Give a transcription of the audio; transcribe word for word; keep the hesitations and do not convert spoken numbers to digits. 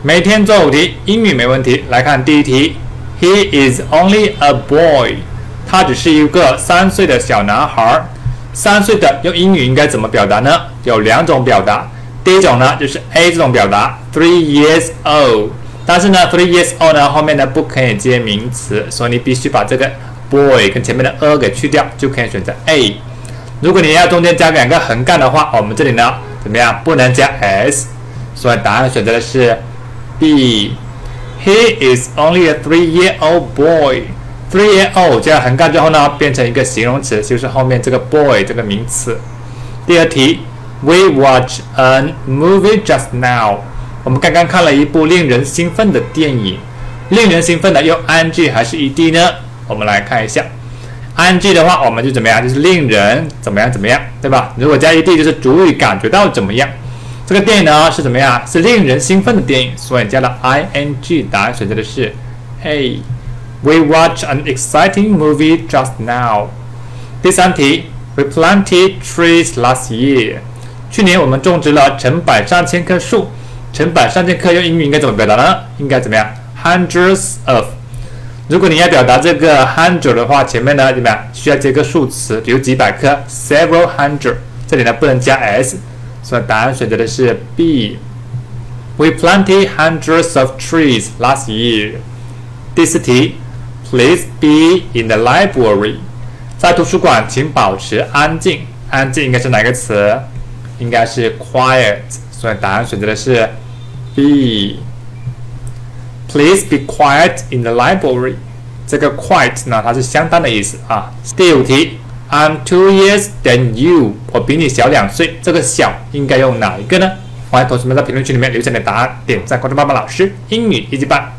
每天做五题，英语没问题。来看第一题 ，He is only a boy， 他只是一个三岁的小男孩。三岁的用英语应该怎么表达呢？有两种表达。第一种呢，就是 A 这种表达 ，three years old。但是呢 ，three years old 呢后面呢不可以接名词，所以你必须把这个 boy 跟前面的 a 给去掉，就可以选择 A。如果你要中间加两个横杠的话，我们这里呢怎么样？不能加 s， 所以答案选择的是 B。He is only a three-year-old boy。three year old 加横杠之后呢，变成一个形容词，就是后面这个 boy 这个名词。第二题 ，We watched a movie just now。我们刚刚看了一部令人兴奋的电影。令人兴奋的用 ing 还是 ed 呢？我们来看一下。ing 的话，我们就怎么样？就是令人怎么样怎么样，对吧？如果加 ed 就是主语感觉到怎么样。这个电影呢是怎么样？是令人兴奋的电影，所以加了 ing， 答案选择的是 A。We watched an exciting movie just now。第三题 ，We planted trees last year。去年我们种植了成百上千棵树。成百上千棵用英语应该怎么表达呢？应该怎么样 ？Hundreds of。如果你要表达这个 hundred 的话，前面呢怎么样？需要接个数词，比如几百棵 ，several hundred。这里呢不能加 s， 所以答案选择的是 B。We planted hundreds of trees last year。第四题 ，Please be in the library。在图书馆，请保持安静。安静应该是哪个词？应该是 quiet， 所以答案选择的是 B。Please be quiet in the library。这个 quiet 呢，它是相当的意思啊。第五题 ，I'm two years than you。我比你小两岁。这个小应该用哪一个呢？欢迎同学们在评论区里面留下你的答案，点赞关注棒棒老师英语一级班。